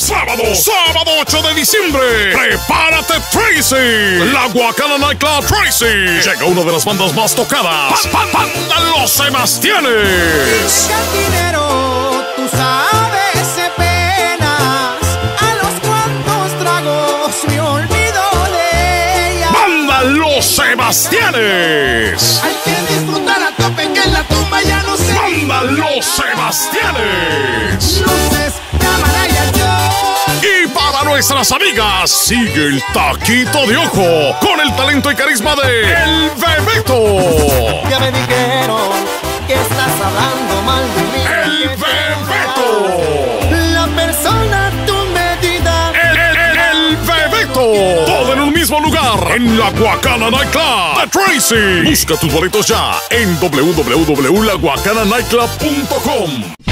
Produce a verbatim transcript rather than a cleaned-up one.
sábado, sábado ocho de diciembre. Prepárate, Tracy. La Guacana Nightclub Tracy. Llega una de las bandas más tocadas. Pa, pa, Banda Los Sebastianes. Cantinero, tú sabes penas. A los cuantos tragos me olvido de ella. Banda Los Sebastianes. Hay que disfrutar a tope que en la tumba ya no se. Banda Los Sebastianes. Luces, cámara y acción. Y para nuestras amigas, sigue el Taquito de Ojo con el talento y carisma de El Bebeto. Ya me dijeron que estás hablando mal de mí. El Bebeto. La persona a tu medida. El, el, el, el Bebeto. Todo en un mismo lugar, en la Guacana Nightclub de Tracy. Busca tus boletos ya en w w w punto la guacana nightclub punto com.